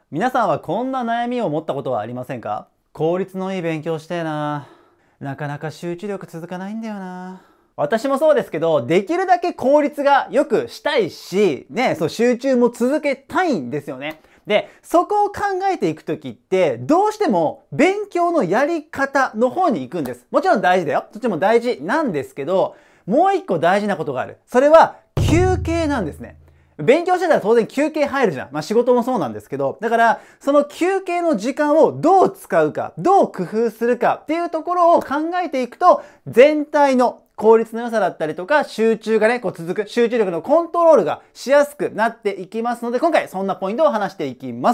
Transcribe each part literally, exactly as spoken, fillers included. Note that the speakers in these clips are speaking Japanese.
皆さんはこんな悩みを持ったことはありませんか？効率のいい勉強してえな。なかなか集中力続かないんだよな。私もそうですけど、できるだけ効率が良くしたいし、ね、そう集中も続けたいんですよね。で、そこを考えていくときって、どうしても勉強のやり方の方に行くんです。もちろん大事だよ。そっちも大事なんですけど、もう一個大事なことがある。それは休憩なんですね。勉強してたら当然休憩入るじゃん。まあ仕事もそうなんですけど。だから、その休憩の時間をどう使うか、どう工夫するかっていうところを考えていくと、全体の効率の良さだったりとか、集中がね、こう続く、集中力のコントロールがしやすくなっていきますので、今回そんなポイントを話していきます。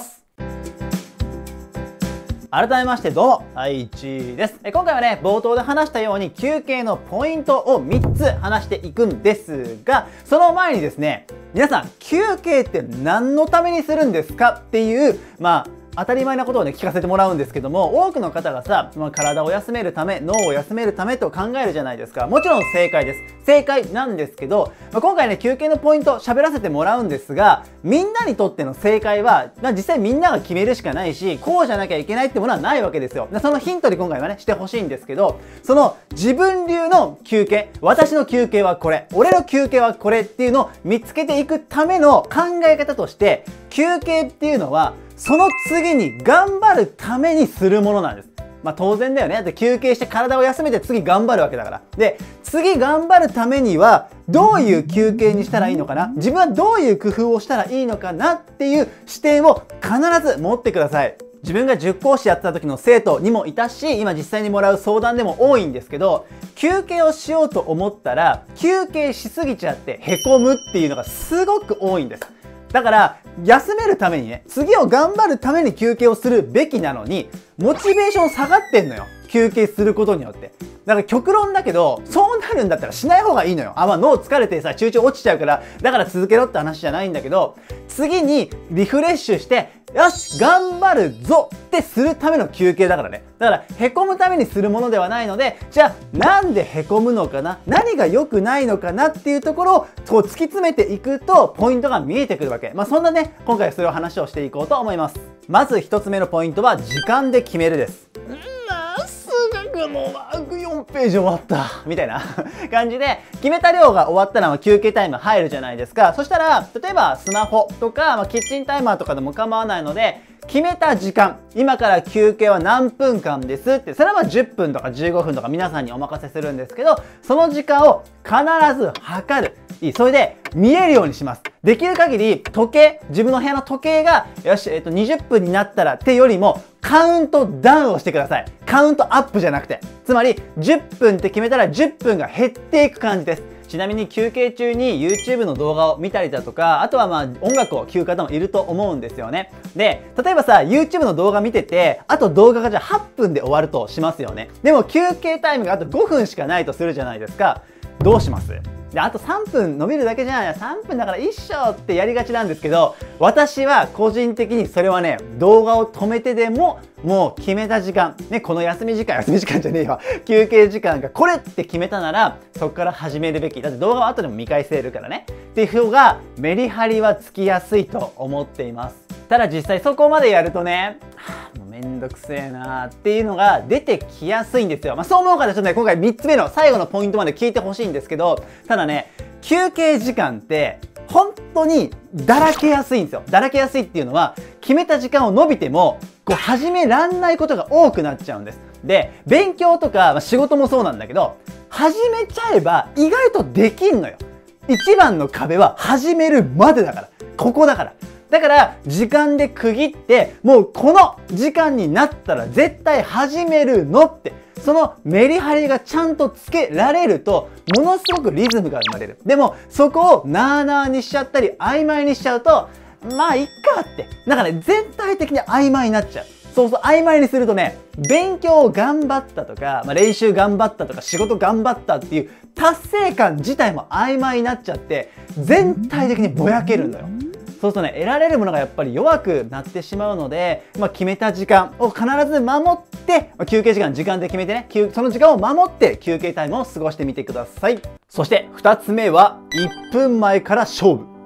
改めましてどうも、はいちです。今回はね、冒頭で話したように休憩のポイントをみっつ話していくんですが、その前にですね、皆さん、休憩って何のためにするんですかっていう、まあ、当たり前なことをね、聞かせてもらうんですけども、多くの方がさ、まあ、体を休めるため、脳を休めるためと考えるじゃないですか。もちろん正解です。正解なんですけど、まあ、今回ね、休憩のポイント喋らせてもらうんですが、みんなにとっての正解は、まあ、実際みんなが決めるしかないし、こうじゃなきゃいけないってものはないわけですよ。そのヒントに今回はね、してほしいんですけど、その自分流の休憩、私の休憩はこれ、俺の休憩はこれっていうのを見つけていくための考え方として、休憩っていうのは、その次に頑張るためにするものなんです。まあ当然だよね。だって休憩して体を休めて次頑張るわけだから。で、次頑張るためにはどういう休憩にしたらいいのかな？自分はどういう工夫をしたらいいのかなっていう視点を必ず持ってください。自分が塾講師やってた時の生徒にもいたし、今実際にもらう相談でも多いんですけど、休憩をしようと思ったら、休憩しすぎちゃってへこむっていうのがすごく多いんです。だから、休めるためにね、次を頑張るために休憩をするべきなのに、モチベーション下がってんのよ。休憩することによって。だから極論だけど、そうなるんだったらしない方がいいのよ。あ、まあ脳疲れてさ、集中落ちちゃうから、だから続けろって話じゃないんだけど、次にリフレッシュして、よし頑張るぞってするための休憩だからね。だから、へこむためにするものではないので、じゃあ、なんでへこむのかな？何が良くないのかなっていうところを、こう突き詰めていくと、ポイントが見えてくるわけ。まあそんなね、今回はそれを話をしていこうと思います。まず一つ目のポイントは、時間で決めるです。もうよんページ終わったみたいな感じで決めた量が終わったら休憩タイム入るじゃないですか。そしたら例えばスマホとか、まあ、キッチンタイマーとかでも構わないので決めた時間、今から休憩は何分間ですって、それはまあじゅっぷんとかじゅうごふんとか皆さんにお任せするんですけど、その時間を必ず測る。いい。それで見えるようにします。できる限り時計、自分の部屋の時計が、よし、えっとにじゅっぷんになったらってよりもカウントダウンをしてください。カウントアップじゃなくて。つまりじゅっぷんって決めたらじゅっぷんが減っていく感じです。ちなみに休憩中に YouTube の動画を見たりだとか、あとはまあ音楽を聴く方もいると思うんですよね。で、例えばさ、YouTube の動画見てて、あと動画がじゃあはっぷんで終わるとしますよね。でも休憩タイムがあとごふんしかないとするじゃないですか。どうします？で、あとさんぷん伸びるだけじゃん。さんぷんだから一緒ってやりがちなんですけど、私は個人的にそれはね、動画を止めてでも、もう決めた時間、ね、この休み時間、休み時間じゃねえわ、休憩時間がこれって決めたなら、そこから始めるべき。だって動画は後でも見返せるからね。っていう方が、メリハリはつきやすいと思っています。ただ実際そこまでやるとね、はぁ、もうめんどくせえなーっていうのが出てきやすいんですよ。まあそう思うからちょっとね、今回みっつめの最後のポイントまで聞いてほしいんですけど、ただね、休憩時間って本当にだらけやすいんですよ。だらけやすいっていうのは、決めた時間を伸びても、こう始めらんないことが多くなっちゃうんです。で、勉強とか、まあ、仕事もそうなんだけど、始めちゃえば意外とできんのよ。一番の壁は始めるまでだから。ここだから。だから、時間で区切って、もうこの時間になったら絶対始めるのって、そのメリハリがちゃんとつけられると、ものすごくリズムが生まれる。でも、そこをなーなーにしちゃったり、曖昧にしちゃうと、まあ、いっかって。なんかね、全体的に曖昧になっちゃう。そうそう、曖昧にするとね、勉強を頑張ったとか、まあ、練習頑張ったとか、仕事頑張ったっていう達成感自体も曖昧になっちゃって、全体的にぼやけるんだよ。そうするとね、得られるものがやっぱり弱くなってしまうので、まあ、決めた時間を必ず守って、まあ、休憩時間、時間で決めてね、その時間を守って休憩タイムを過ごしてみてください。そしてふたつめは、いっぷんまえから勝負。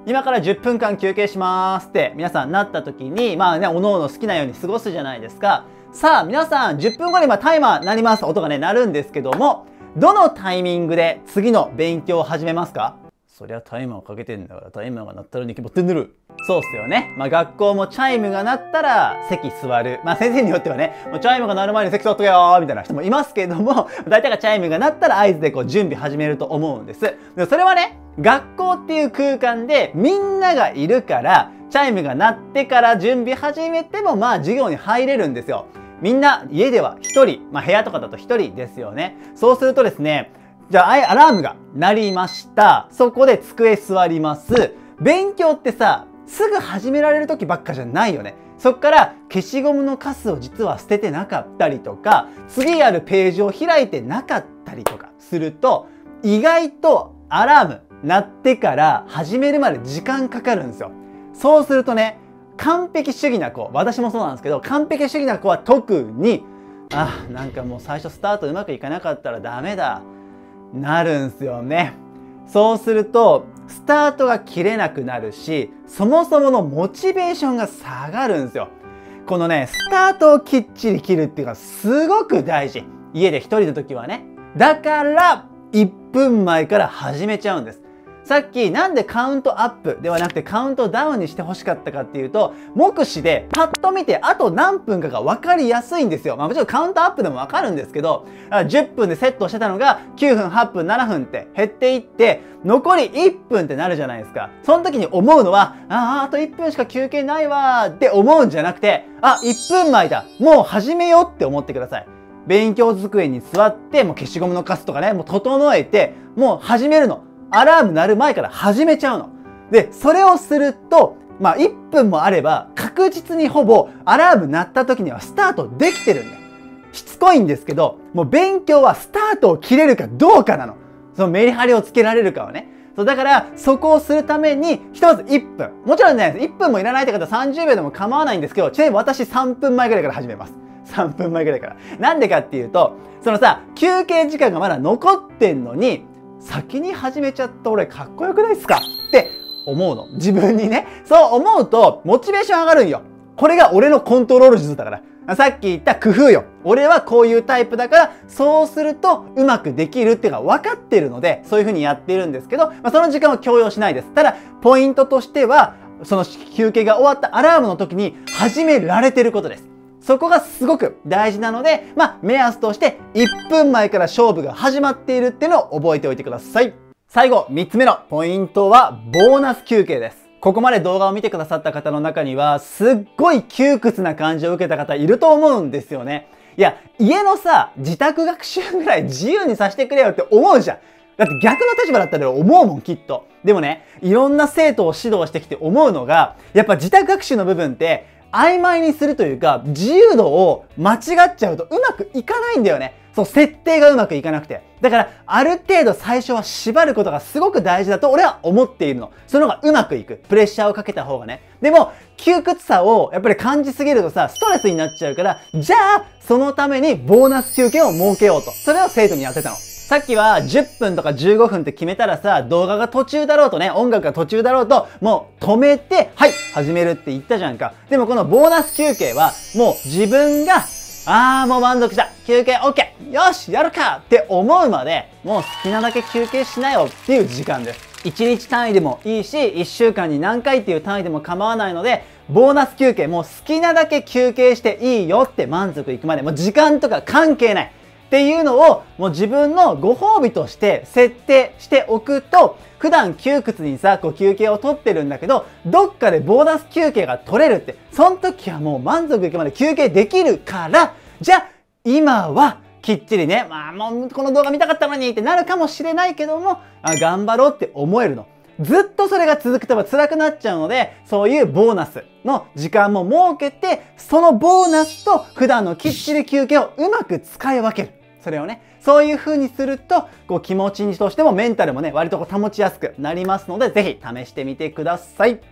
今からじゅっぷんかん休憩しますって皆さんなった時に、まあね、おのおの好きなように過ごすじゃないですか。さあ、皆さんじゅっぷんごに今タイマー鳴ります。音がね、鳴るんですけども、どのタイミングで次の勉強を始めますか？そりゃタイマーをかけてんだから、タイマーが鳴ったらに決まってんだろ。そうっすよね。まあ学校もチャイムが鳴ったら席座る。まあ先生によってはね、もうチャイムが鳴る前に席座っとけよーみたいな人もいますけれども、大体がチャイムが鳴ったら合図でこう準備始めると思うんです。でそれはね、学校っていう空間でみんながいるから、チャイムが鳴ってから準備始めてもまあ授業に入れるんですよ。みんな家ではひとり、まあ部屋とかだとひとりですよね。そうするとですね、じゃあアラームが鳴りました。そこで机座ります。勉強ってさ、すぐ始められる時ばっかじゃないよね。そっから消しゴムのカスを実は捨ててなかったりとか、次やるページを開いてなかったりとかすると、意外とアラーム鳴ってから始めるまで時間かかるんですよ。そうするとね、完璧主義な子、私もそうなんですけど、完璧主義な子は特に、あ、なんかもう最初スタートうまくいかなかったらダメだ。なるんすよね。そうするとスタートが切れなくなるし、そもそものモチベーションが下がるんですよ。このね、スタートをきっちり切るっていうのがすごく大事。家で一人の時はね。だからいっぷんまえから始めちゃうんです。さっきなんでカウントアップではなくてカウントダウンにしてほしかったかっていうと、目視でパッと見てあと何分かが分かりやすいんですよ。まあもちろんカウントアップでも分かるんですけど、じゅっぷんでセットしてたのがきゅうふん、はっぷん、ななふんって減っていって、残りいっぷんってなるじゃないですか。その時に思うのは、ああ、あといっぷんしか休憩ないわーって思うんじゃなくて、あ、いっぷんまえだ。もう始めようって思ってください。勉強机に座って、もう消しゴムのカスとかね、もう整えて、もう始めるの。アラーム鳴る前から始めちゃうの。で、それをすると、まあいっぷんもあれば確実にほぼアラーム鳴った時にはスタートできてるんだよ。しつこいんですけど、もう勉強はスタートを切れるかどうかなの。そのメリハリをつけられるかはね。そうだからそこをするためにひとまずいっぷん。もちろんね、いっぷんもいらないって方はさんじゅうびょうでも構わないんですけど、ちなみに私さんぷんまえぐらいから始めます。さんぷんまえぐらいから。なんでかっていうと、そのさ、休憩時間がまだ残ってんのに、先に始めちゃった俺かっこよくないっすかって思うの。自分にね。そう思うと、モチベーション上がるんよ。これが俺のコントロール術だから。さっき言った工夫よ。俺はこういうタイプだから、そうするとうまくできるっていうのが分かってるので、そういう風にやってるんですけど、まあ、その時間は強要しないです。ただ、ポイントとしては、その休憩が終わったアラームの時に始められてることです。そこがすごく大事なので、まあ、目安としていっぷんまえから勝負が始まっているっていうのを覚えておいてください。最後、みっつめのポイントは、ボーナス休憩です。ここまで動画を見てくださった方の中には、すっごい窮屈な感じを受けた方いると思うんですよね。いや、家のさ、自宅学習ぐらい自由にさせてくれよって思うじゃん。だって逆の立場だったら思うもん、きっと。でもね、いろんな生徒を指導してきて思うのが、やっぱ自宅学習の部分って、曖昧にするというか、自由度を間違っちゃうとうまくいかないんだよね。そう、設定がうまくいかなくて。だから、ある程度最初は縛ることがすごく大事だと俺は思っているの。その方がうまくいく。プレッシャーをかけた方がね。でも、窮屈さをやっぱり感じすぎるとさ、ストレスになっちゃうから、じゃあ、そのためにボーナス休憩を設けようと。それを生徒にやってたの。さっきはじゅっぷんとかじゅうごふんって決めたらさ、動画が途中だろうとね、音楽が途中だろうと、もう止めて、はい、始めるって言ったじゃんか。でもこのボーナス休憩は、もう自分が、あーもう満足した。休憩 OK! よしやるかって思うまで、もう好きなだけ休憩しなよっていう時間です。いちにち単位でもいいし、いっしゅうかんに何回っていう単位でも構わないので、ボーナス休憩、もう好きなだけ休憩していいよって満足いくまで、もう時間とか関係ない。っていうのをもう自分のご褒美として設定しておくと、普段窮屈にさ、こう休憩を取ってるんだけど、どっかでボーナス休憩が取れるって、その時はもう満足いくまで休憩できるから、じゃあ今はきっちりね、まあもうこの動画見たかったのにってなるかもしれないけども、あ、頑張ろうって思えるの。ずっとそれが続くと辛くなっちゃうので、そういうボーナスの時間も設けて、そのボーナスと普段のきっちり休憩をうまく使い分ける。それをね、そういう風にすると、こう気持ちにとしてもメンタルもね、割とこう保ちやすくなりますので、ぜひ試してみてください。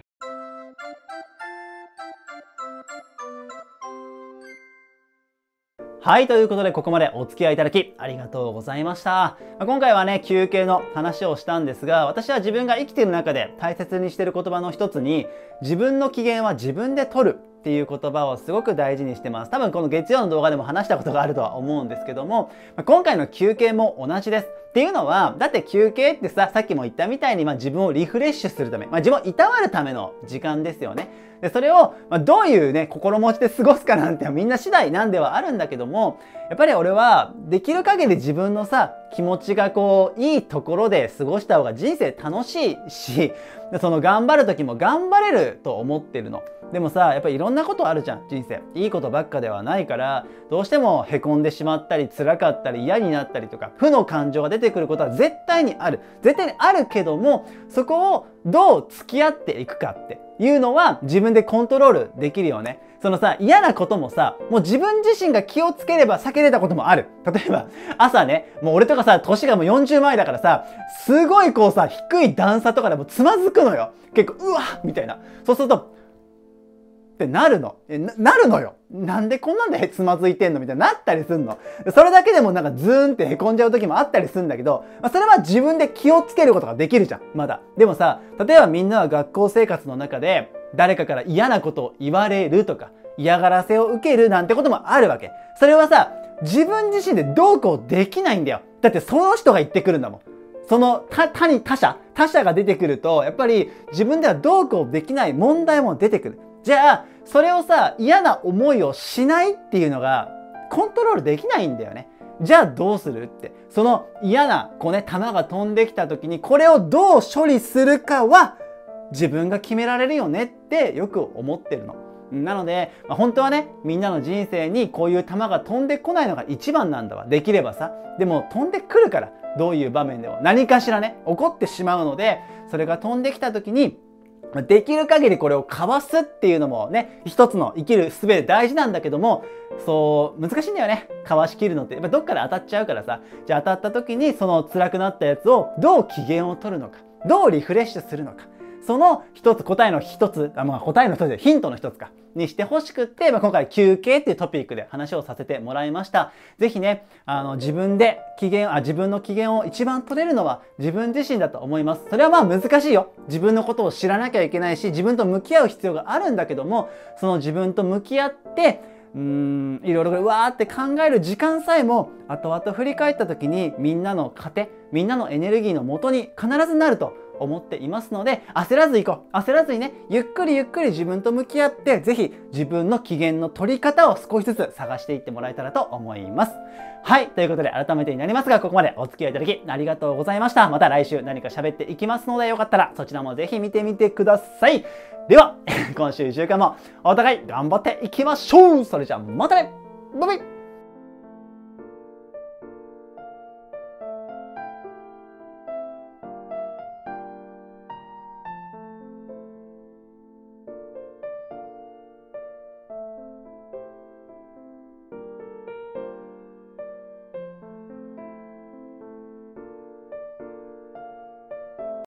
はい、ということでここまでお付き合いいただきありがとうございました。今回はね、休憩の話をしたんですが、私は自分が生きている中で大切にしている言葉の一つに、自分の機嫌は自分で取るっていう言葉をすごく大事にしてます。多分この月曜の動画でも話したことがあるとは思うんですけども、今回の休憩も同じです。っていうのは、だって休憩ってさ、さっきも言ったみたいに、まあ、自分をリフレッシュするため、まあ、自分をいたわるための時間ですよね。で、それを、まあ、どういうね、心持ちで過ごすかなんてみんな次第なんではあるんだけども、やっぱり俺は、できる限り自分のさ、気持ちがこう、いいところで過ごした方が人生楽しいし、その頑張る時も頑張れると思ってるの。でもさ、やっぱりいろんなことあるじゃん、人生。いいことばっかではないから、どうしても凹んでしまったり、辛かったり、嫌になったりとか、負の感情が出てくることは絶対にある。絶対にあるけども、そこをどう付き合っていくかっていうのは自分でコントロールできるよね。そのさ、嫌なこともさ、もう自分自身が気をつければ避けれたこともある。例えば、朝ね、もう俺とかさ、年がもうよんじゅうまえだからさ、すごいこうさ、低い段差とかでもつまずくのよ。結構、うわっみたいな。そうすると、ってなるの。な、なるのよ。なんでこんなんでつまずいてんのみたいになったりすんの。それだけでもなんかズーンって凹んじゃう時もあったりするんだけど、まあ、それは自分で気をつけることができるじゃん。まだ。でもさ、例えばみんなは学校生活の中で誰かから嫌なことを言われるとか、嫌がらせを受けるなんてこともあるわけ。それはさ、自分自身でどうこうできないんだよ。だってその人が言ってくるんだもん。その他、他に他者、他者が出てくると、やっぱり自分ではどうこうできない問題も出てくる。じゃあ、それをさ、嫌な思いをしないっていうのが、コントロールできないんだよね。じゃあどうするって。その嫌な、こうね、球が飛んできた時に、これをどう処理するかは、自分が決められるよねってよく思ってるの。なので、まあ、本当はね、みんなの人生にこういう球が飛んでこないのが一番なんだわ。できればさ。でも飛んでくるから、どういう場面でも何かしらね、起こってしまうので、それが飛んできた時に、できる限りこれをかわすっていうのもね、一つの生きる術で大事なんだけども、そう、難しいんだよね。かわしきるのって。やっぱどっかで当たっちゃうからさ。じゃあ当たった時にその辛くなったやつをどう機嫌を取るのか。どうリフレッシュするのか。その一つ、答えの一つ、あ、まあ答えの一つでヒントの一つか。にしてほしくって、まあ、今回休憩っていうトピックで話をさせてもらいました。ぜひね、あの、自分で機嫌、あ、自分の機嫌を一番取れるのは自分自身だと思います。それはまあ難しいよ。自分のことを知らなきゃいけないし、自分と向き合う必要があるんだけども、その自分と向き合って、うーん、いろいろうわーって考える時間さえも、後々振り返った時にみんなの糧、みんなのエネルギーの元に必ずなると思っていますので、焦らず行こう。焦らずにね、ゆっくりゆっくり自分と向き合って、ぜひ自分の機嫌の取り方を少しずつ探していってもらえたらと思います。はい。ということで改めてになりますが、ここまでお付き合いいただきありがとうございました。また来週何か喋っていきますので、よかったらそちらもぜひ見てみてください。では、今週いっしゅうかんもお互い頑張っていきましょう。それじゃあまたね。バイバイ。